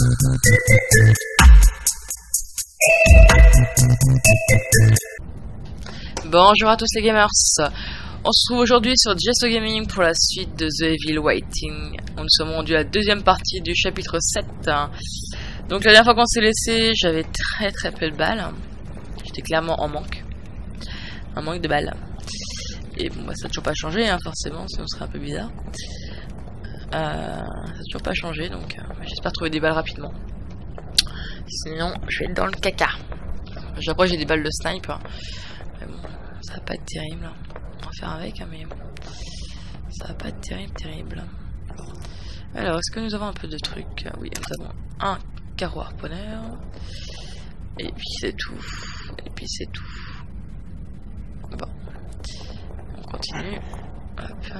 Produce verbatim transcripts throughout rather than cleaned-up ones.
Bonjour à tous les gamers, on se trouve aujourd'hui sur Gesto Gaming pour la suite de The Evil Waiting. Nous sommes rendus à la deuxième partie du chapitre sept. Donc la dernière fois qu'on s'est laissé, j'avais très très peu de balles. J'étais clairement en manque. Un manque de balles. Et bon bah ça n'a toujours pas changé hein, forcément, sinon ce serait un peu bizarre. Euh, ça n'a toujours pas changé, donc euh, j'espère trouver des balles rapidement. Sinon je vais être dans le caca. Après j'ai des balles de snipe. Mais bon, ça va pas être terrible. On va faire avec, hein, mais ça va pas être terrible, terrible. Alors, est-ce que nous avons un peu de trucs? Oui, nous avons un carreau harponneur. Et puis c'est tout. Et puis c'est tout. Bon. On continue. Hop.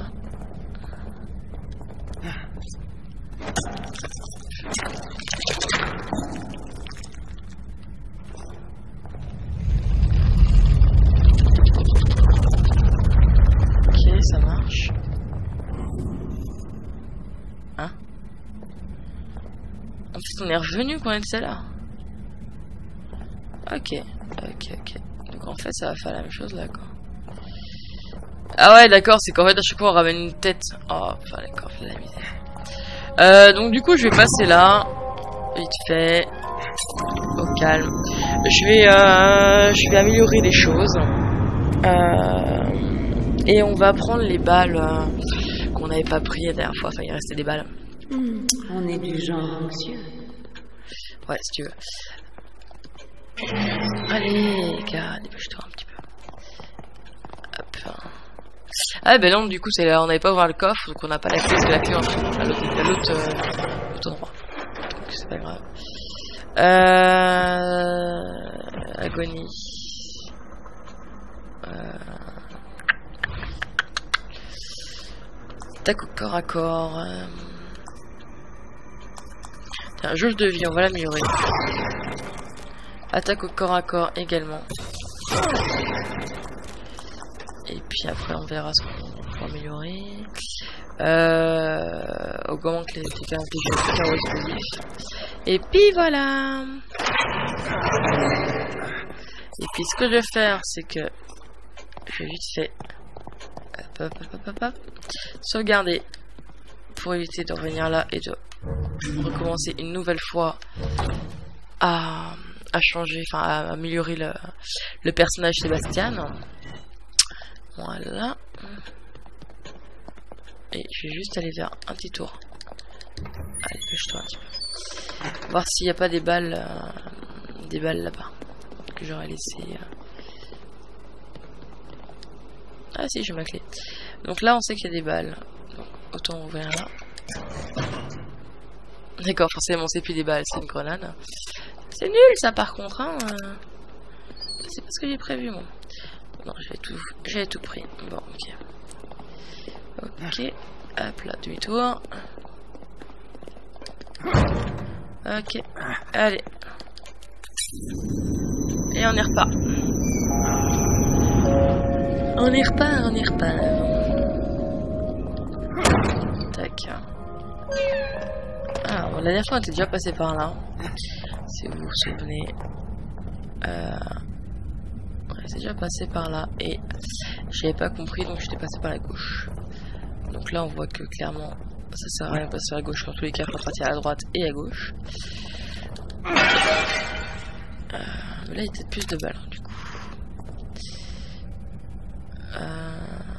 Ça marche. Hein? En fait, on est revenu quand on était là. Ok, ok, ok. Donc en fait, ça va faire la même chose là, quoi. Ah ouais, d'accord, c'est qu'en fait, à chaque fois, on ramène une tête. Oh, enfin, d'accord, c'est la misère. Euh, donc du coup, je vais passer là. Vite fait. Au calme. Je vais, euh, je vais améliorer les choses. Euh... Et on va prendre les balles euh, qu'on n'avait pas pris la dernière fois. Enfin, il restait des balles. Mmh, on est du genre anxieux. Ouais, si tu veux. Allez, gars, dépêche-toi un petit peu. Hop. Ah, ben non, du coup, c'est là, on n'avait pas ouvert le coffre, donc on n'a pas la clé, c'est la clé en fait, à l'autre euh, endroit. Donc c'est pas grave. Euh... Agonie. Euh... Attaque au corps à corps. Euh... Tiens, jauge de vie, on va l'améliorer. Attaque au corps à corps également. Et puis après on verra ce qu'on peut améliorer. Euh... Augmente les caractéristiques explosifs. Et puis voilà. Et puis ce que je vais faire, c'est que je vais vite fait. Hop, hop, hop, hop, hop. Sauvegarder pour éviter de revenir là et de recommencer une nouvelle fois à, à changer, enfin à améliorer le, le personnage Sébastien. Voilà. Et je vais juste aller faire un petit tour. Allez, pêche-toi un petit peu. Voir s'il n'y a pas des balles, euh, des balles là-bas que j'aurais laissé. Euh... Ah si, j'ai ma clé. Donc là, on sait qu'il y a des balles. Donc, autant ouvrir là. D'accord, forcément, c'est plus des balles, c'est une grenade. C'est nul, ça, par contre. Hein. C'est pas ce que j'ai prévu, moi. Non, j'avais tout, j'avais tout pris. Bon, ok. Ok. Hop là, demi-tour. Ok. Allez. Et on y repart. On y repart, on y repart. Tac. Alors, la dernière fois, on était déjà passé par là. Si vous vous souvenez. Euh... Ouais, c'est déjà passé par là. Et j'avais pas compris, donc j'étais passé par la gauche. Donc là, on voit que clairement, ça sert à rien de passer par la gauche. Dans tous les cas, il faut partir à droite et à gauche. Euh... Mais là, il y a peut-être plus de balles, du coup. Euh...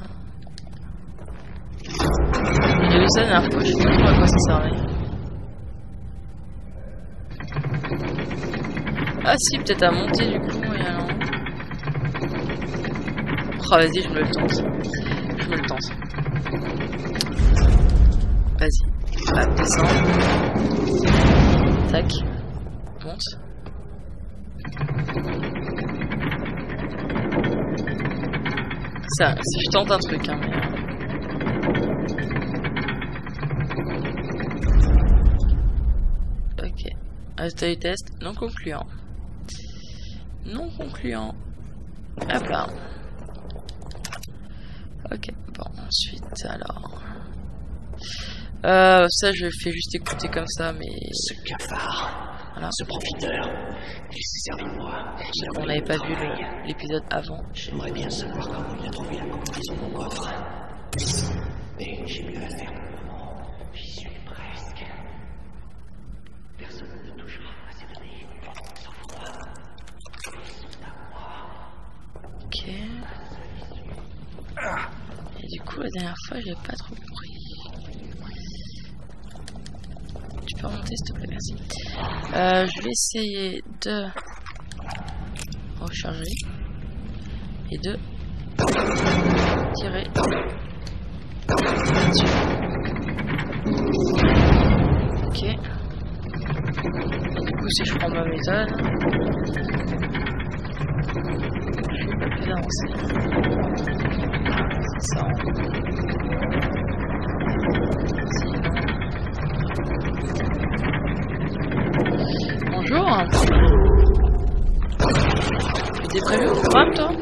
J'ai vu ça la dernière fois, je sais pas trop à quoi ça servait. Ah si, peut-être à monter du coup, et alors... Oh vas-y, je me le tente. Je me le tente. Vas-y. Hop, descends. Tac. Monte. Ça, si je tente un truc, hein, mais... Ok. Résultat du test, non concluant. Non concluant. Hop là. Ok, bon, ensuite, alors... Euh, ça, je fais juste écouter comme ça, mais... Ce cafard, voilà. Ce profiteur, il s'est servi de moi. On n'avait pas vu l'épisode avant. J'aimerais bien savoir comment il a trouvé la combinaison de mon coffre. Mais j'ai mieux à faire pour le moment. J'y suis presque. Personne ne touchera à ces données, sauf moi. Ok. Et du coup, la dernière fois, j'ai pas trop compris. Tu peux remonter, s'il te plaît, merci. Euh, je vais essayer de recharger et de tirer. Ok. Et du coup, si je prends ma méthode, je suis pas plus avancé. C'est ça. Bonjour. Tu t'es prévu au programme, toi?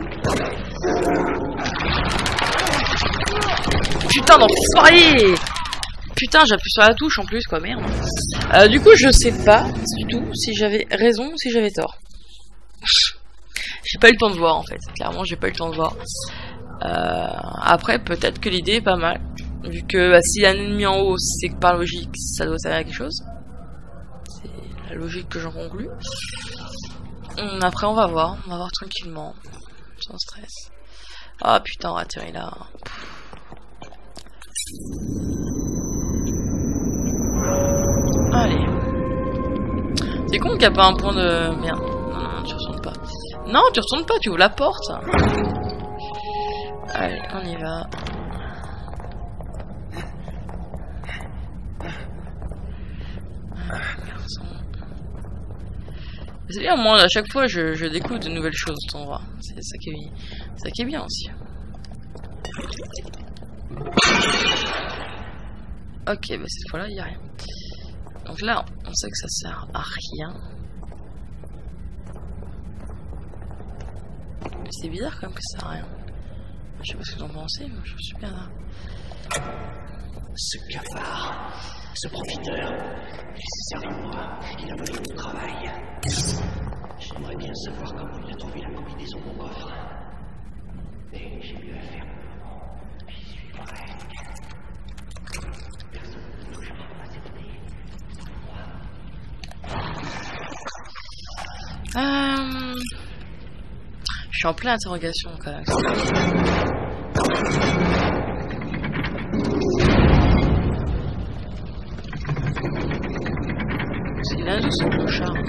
Putain d'enfoiré! Putain, j'appuie sur la touche en plus, quoi, merde. Euh, du coup, je sais pas du tout si j'avais raison ou si j'avais tort. J'ai pas eu le temps de voir, en fait. Clairement, j'ai pas eu le temps de voir. Euh, après, peut-être que l'idée est pas mal. Vu que bah, s'il y a un ennemi en haut, c'est que par logique, ça doit servir à quelque chose. C'est la logique que j'en conclus. Hum, après, on va voir. On va voir tranquillement. Sans stress. Ah putain, on va atterrir là. Allez. C'est con qu'il n'y a pas un point de... Merde. Non, non, tu retournes pas. Non, tu retournes pas, tu ouvres la porte. Allez, on y va. C'est bien, moi, à chaque fois, je, je découvre de nouvelles choses, on voit. C'est ça qui est, ça qui est bien aussi. Ok, bah cette fois-là, il n'y a rien. Donc là, on sait que ça sert à rien. C'est bizarre quand même que ça sert à rien. Je sais pas ce que vous en pensez, mais je suis bien là. Ce cafard, ce profiteur, il s'est servi de moi, il a volé mon travail. J'aimerais bien savoir comment il a trouvé la combinaison de mon coffre. Mais j'ai mieux à faire pour le moment. J'y suis presque. Personne ne touchera à ces données. Euh... Je suis en pleine interrogation quand même. C'est là où c'est mon char.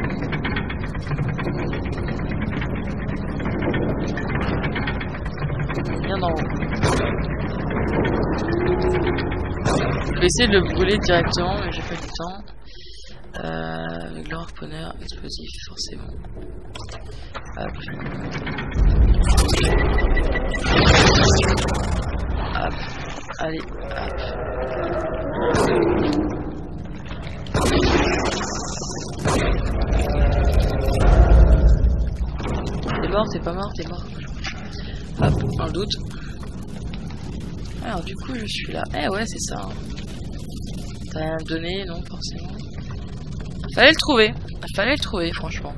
Bien d'en haut. Je vais essayer de le brûler directement, mais j'ai pas du temps. Euh, avec le harponneur explosif, forcément. Hop. Hop. Allez, hop. T'es mort, t'es pas mort, t'es mort. Hop, dans le doute. Alors du coup je suis là. Eh ouais c'est ça. T'as rien donné, non forcément. Fallait le trouver. Fallait le trouver franchement.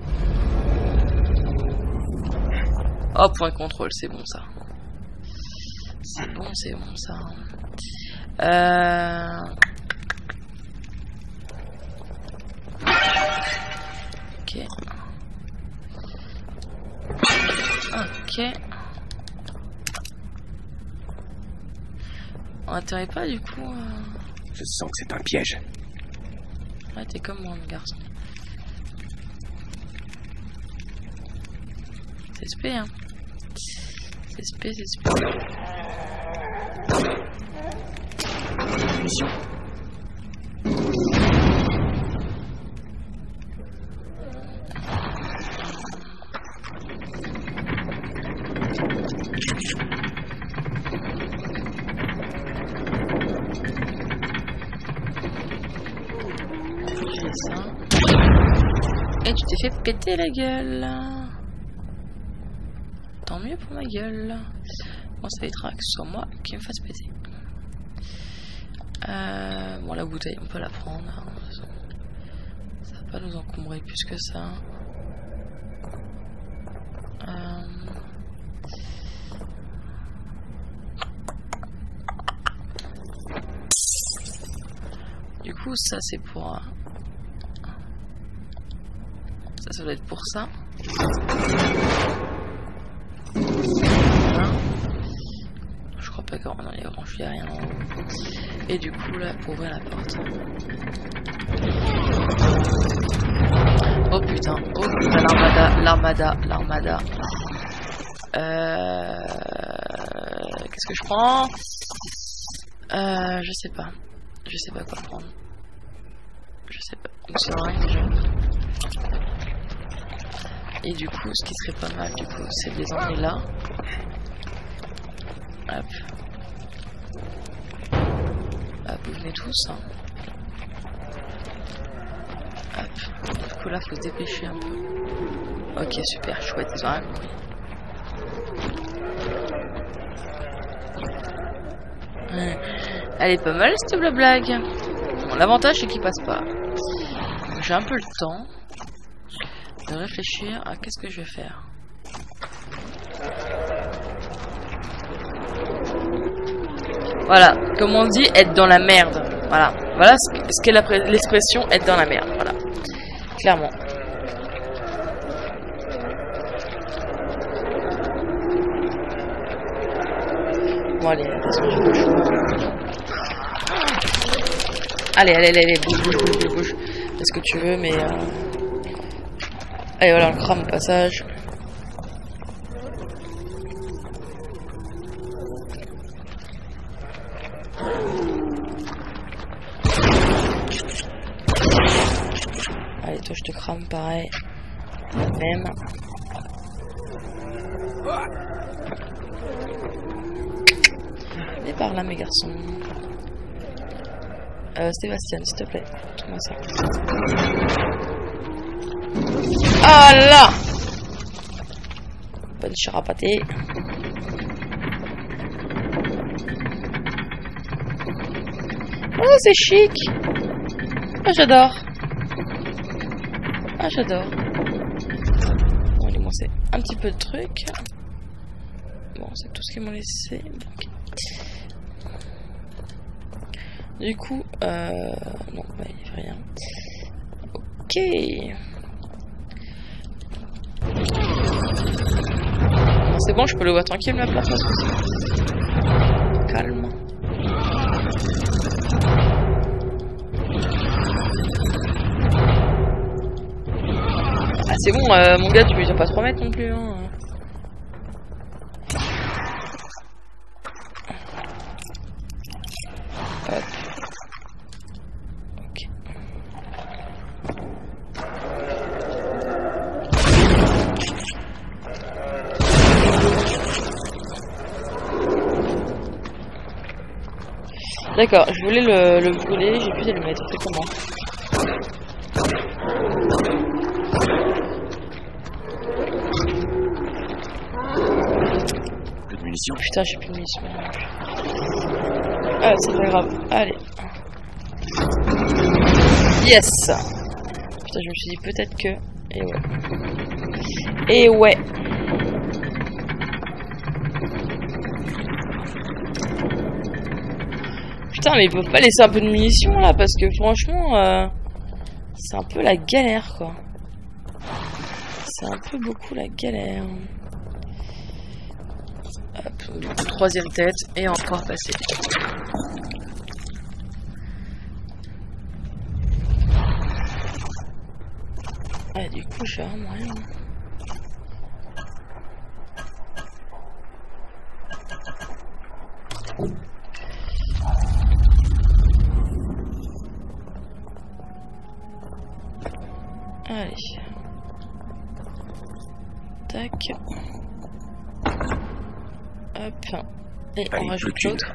Oh point de contrôle, c'est bon ça. C'est bon, c'est bon ça. Euh... Ok. Ok. On atterrit pas du coup. Euh... Je sens que c'est un piège. Ouais, t'es comme moi, mon garçon. C'est S P, hein. C'est S P, c'est S P. Mission. Et tu t'es fait péter la gueule. Tant mieux pour ma gueule. Bon, ça évitera que ce soit moi qui me fasse péter. Euh, bon, la bouteille, on peut la prendre. Hein. Ça va pas nous encombrer plus que ça. Euh... Du coup, ça c'est pour... Ça, ça doit être pour ça. Voilà. Je crois pas qu'on en ait branché rien en haut. Et du coup, là, pour ouvrir la porte. Oh putain, oh putain, l'armada, l'armada, l'armada. Euh... Qu'est-ce que je prends? Euh, je sais pas. Je sais pas quoi prendre. Je sais pas. Une seringue déjà. Et du coup, ce qui serait pas mal, du coup, c'est de les emmener là. Hop. Hop, vous venez tous. Hein. Hop. Du coup, là, faut se dépêcher un peu. Ok, super, chouette, ils ont rien compris. Ouais. Elle est pas mal, cette blague. Bon, l'avantage, c'est qu'il passe pas. J'ai un peu le temps de réfléchir à qu'est-ce que je vais faire. Voilà, comme on dit, être dans la merde. Voilà, voilà ce qu'est l'expression être dans la merde. Voilà, clairement. Bon, allez, attention, je bouge. Allez, allez, allez, allez, bouge, bouge, bouge, bouge, bouge. Fais ce que tu veux, mais. Euh... Allez, voilà, on crame au passage. Allez, toi, je te crame pareil. Même. Venez par là, mes garçons. Euh, Sébastien, s'il te plaît, trouve-moi ça. Ah là! Bonne charapatée. Oh, c'est chic! Ah, j'adore! Ah, j'adore! Bon, allez, moi, c'est un petit peu de trucs. Bon, c'est tout ce qu'ils m'ont laissé. Donc. Du coup, euh... non, bah, il n'y a rien. Ok. Bon, c'est bon, je peux le voir tranquille, la place. Calme. Ah, c'est bon, euh, mon gars, tu ne vas pas trop mettre non plus, hein. Hop. Ok. D'accord, je voulais le, le brûler, j'ai pu le mettre, c'est comment? Plus de munitions. Putain, j'ai plus de munitions. Ah, c'est pas grave. Allez. Yes. Putain, je me suis dit peut-être que... Et ouais. Et ouais. Putain, mais ils peuvent pas laisser un peu de munitions là, parce que franchement, euh, c'est un peu la galère quoi. C'est un peu beaucoup la galère. Hop, troisième tête et encore passer. Ah, du coup, j'ai vraiment rien. Allez. Tac. Hop. Et allez, on rajoute l'autre.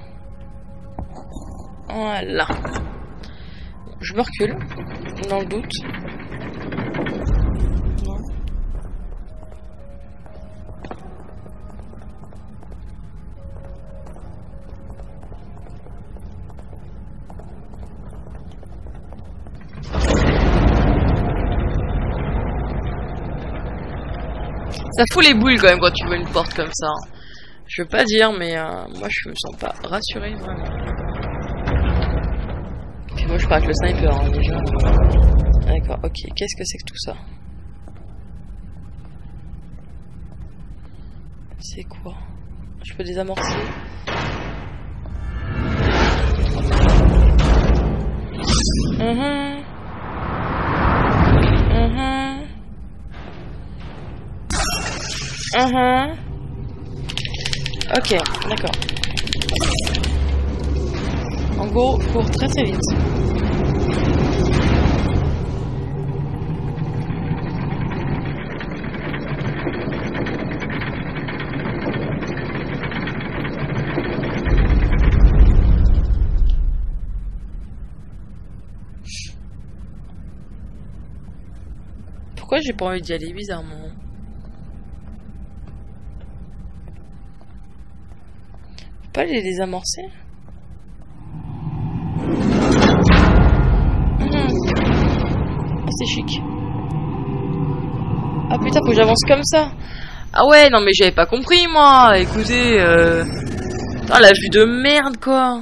Voilà. Bon, je me recule. Dans le doute. Non. Ça fout les boules quand même quand tu vois une porte comme ça. Je veux pas dire, mais euh, moi je me sens pas rassuré vraiment. Puis moi je pars avec le sniper hein, déjà. D'accord, ok. Qu'est-ce que c'est que tout ça? C'est quoi? Je peux désamorcer? Mhm. Mhm. Mhm. Ok, d'accord. En gros, cours très très vite. Pourquoi j'ai pas envie d'y aller bizarrement? Faut pas les désamorcer? Mmh. Oh, c'est chic. Ah putain, faut que j'avance comme ça. Ah ouais, non mais j'avais pas compris moi. Écoutez, euh... oh, la vue de merde quoi.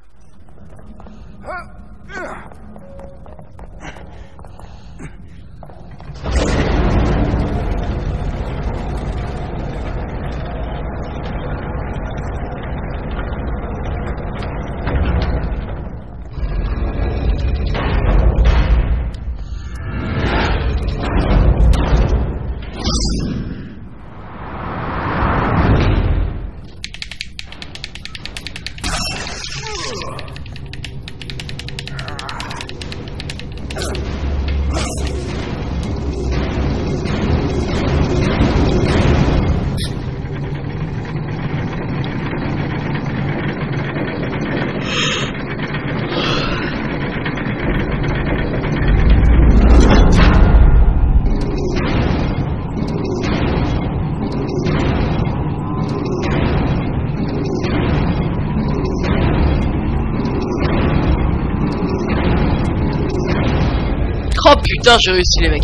Oh putain, j'ai réussi les mecs.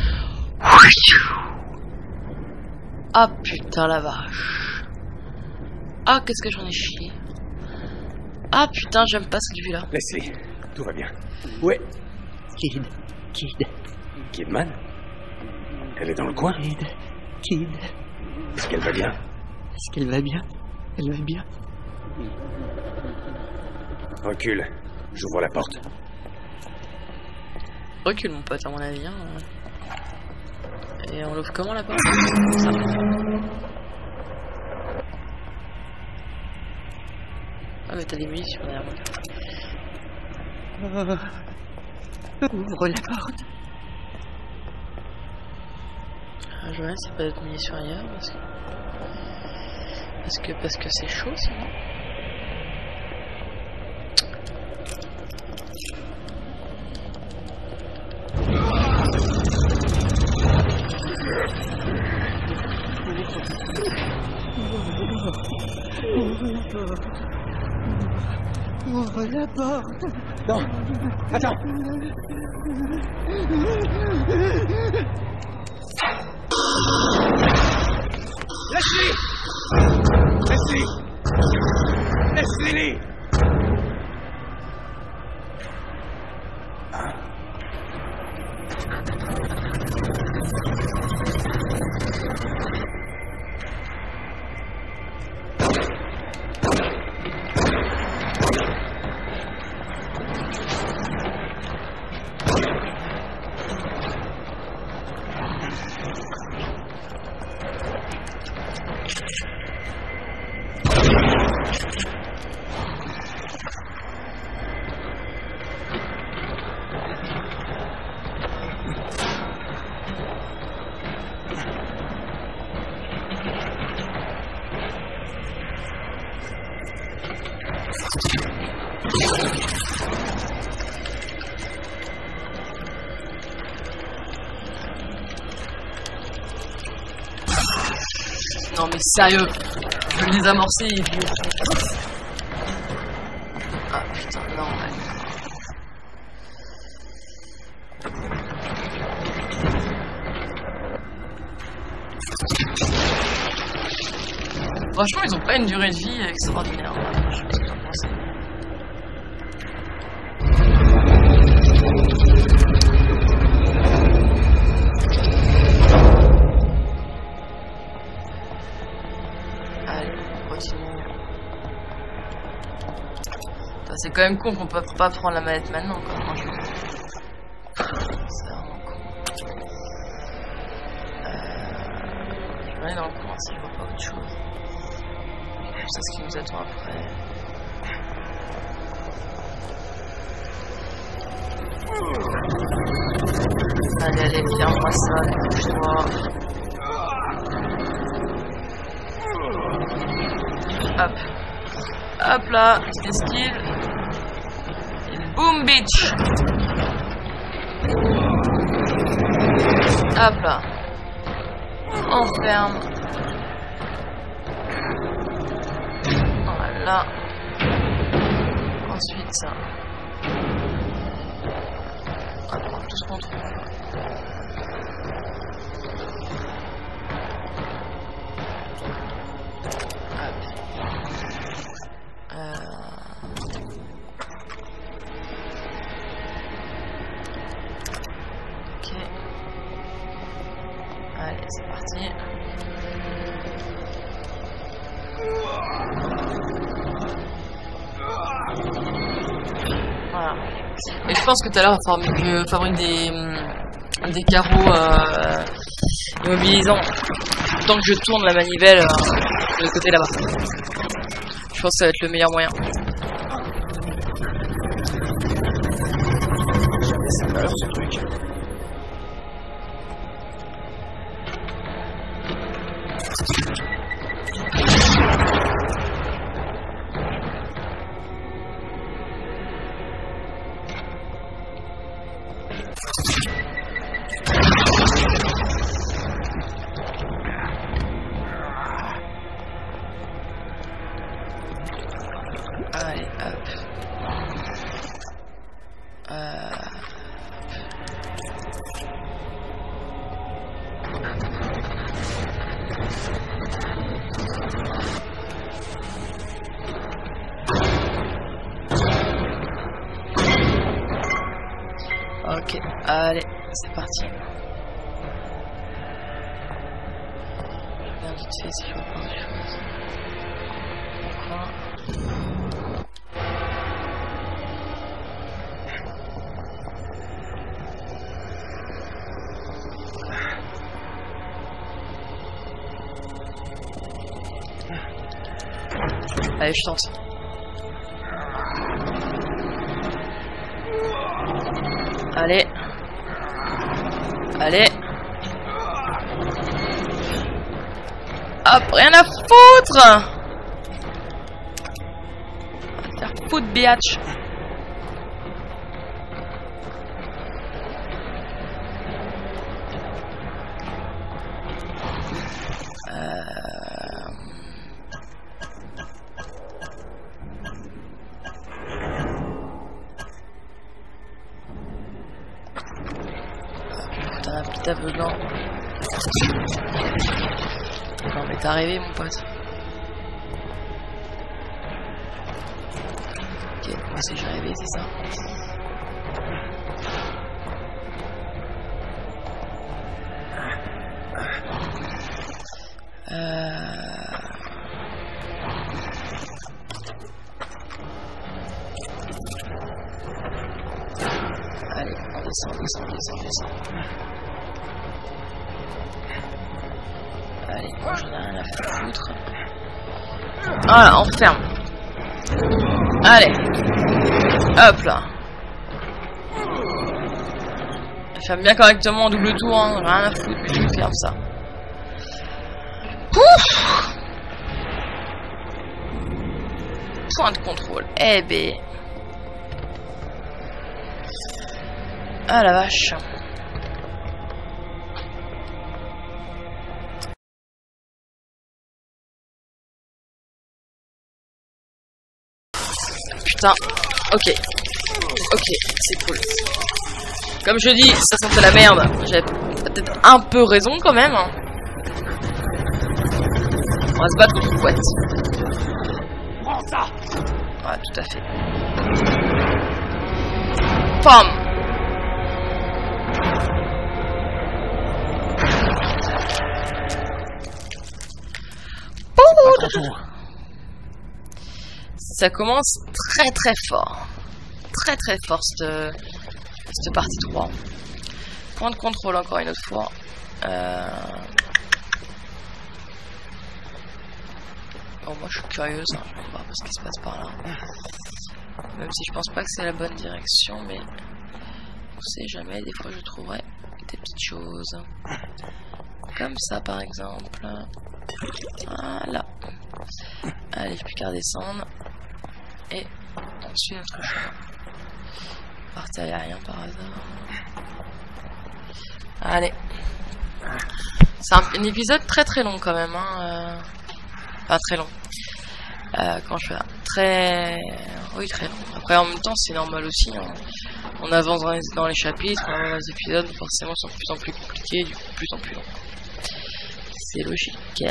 Ah putain la vache. Ah qu'est-ce que j'en ai chié. Ah putain, j'aime pas cette vue là. Leslie, tout va bien. Ouais. Kid, Kid, Kidman? Elle est dans le coin? Kid, Kid. Est-ce qu'elle va bien? Est-ce qu'elle va bien? Elle va bien. Recule. J'ouvre la porte. Recule mon pote à mon avis hein. Et on l'ouvre comment la porte? Ça. Ah mais t'as des munitions derrière moi. Oh. Ouvre la porte. Ah, je vois c'est pas d'autres munitions ailleurs parce que parce que parce que c'est chaud sinon. Ouvre la porte. Non. Attends. Leslie. Leslie. Leslie. Non mais sérieux, je vais les amorcer, idiot. Ah putain, non, ouais. franchement, ils ont pas une durée de vie extraordinaire. Je sais pas ce que t'en penses. Allez, on continue. C'est quand même con qu'on peut pas prendre la manette maintenant, quoi, franchement. C'est vraiment con. Euh... Je vais aller dans le coin si je vois pas autre chose. C'est ce qui nous attend après. Allez, allez, viens, moi ça, bouge-toi. Hop. Hop là, petit esquive. Et boom, bitch. Hop là. On ferme. Voilà. Ensuite ça. On va prendre tout ce qu'on trouve. Allez, c'est parti. Voilà. Et je pense que tout à l'heure, il va falloir fabriquer des, des carreaux euh, immobilisants. Tant que je tourne la manivelle euh, de l'autre côté là-bas. Je pense que ça va être le meilleur moyen. C'est pas ce truc. Allez, hop. Euh... Ok, allez, c'est parti. Je regarde vite fait si je vois pas autre chose. Pourquoi ? Allez, je tente. Allez. Allez. Hop, rien à foutre. Faire foutre, biatch. Un petit aveuglant. Non mais t'es arrivé mon pote. Ok, moi c'est j'ai rêvé, c'est ça. Euh... Allez, on descend, on descend, on descend, on descend. Allez, moi j'en ai rien à foutre. Voilà, on ferme. Allez. Hop là. Je ferme bien correctement en double tour, hein. Rien à foutre, mais je ferme ça. Ouf. Point de contrôle. Eh ben. Ah la vache. Putain, ok, ok, c'est cool. Comme je dis, ça sentait la merde. J'avais peut-être un peu raison quand même. On va se battre contre une boîte. Prends ça. Ouais, tout à fait. Pam. Ça commence très très fort. Très très fort cette, cette partie trois. Point de contrôle encore une autre fois. Euh... Bon, moi je suis curieuse, hein. Je vais voir ce qui se passe par là. Même si je pense pas que c'est la bonne direction, mais on sait jamais, des fois je trouverai des petites choses. Comme ça par exemple. Voilà. Allez, plus qu'à redescendre. Et on suit notre chemin. Par terre, il n'y a rien par hasard. Allez. C'est un, un épisode très très long quand même. Hein. Euh... Enfin, très long. Euh, quand je fais là. Très... Oui, très long. Après, en même temps, c'est normal aussi. Hein. On avance dans les, dans les chapitres, on avance dans les épisodes, forcément, sont de plus en plus compliqués, du coup, de plus en plus long. C'est logique.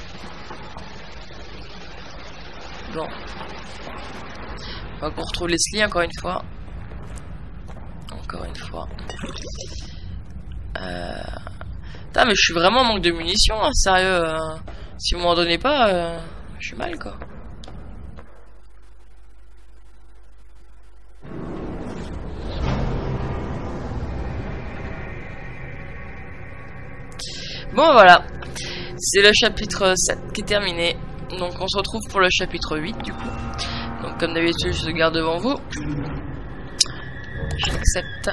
Bon. On retrouve Leslie encore une fois. Encore une fois. Euh... Putain, mais je suis vraiment en manque de munitions, hein, sérieux. Euh... Si vous m'en donnez pas, euh... je suis mal, quoi. Bon, voilà. C'est le chapitre sept qui est terminé. Donc, on se retrouve pour le chapitre huit, du coup. Donc, comme d'habitude, je le garde devant vous. J'accepte.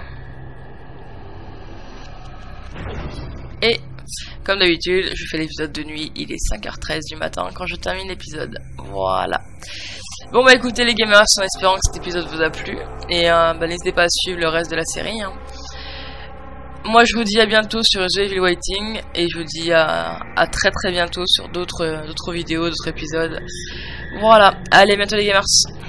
Et, comme d'habitude, je fais l'épisode de nuit. Il est cinq heures treize du matin quand je termine l'épisode. Voilà. Bon, bah écoutez, les gamers, en espérant que cet épisode vous a plu. Et euh, bah, n'hésitez pas à suivre le reste de la série. Hein. Moi, je vous dis à bientôt sur The Evil Waiting. Et je vous dis à, à très très bientôt sur d'autres d'autres vidéos, d'autres épisodes. Voilà. Allez, bientôt les gamers.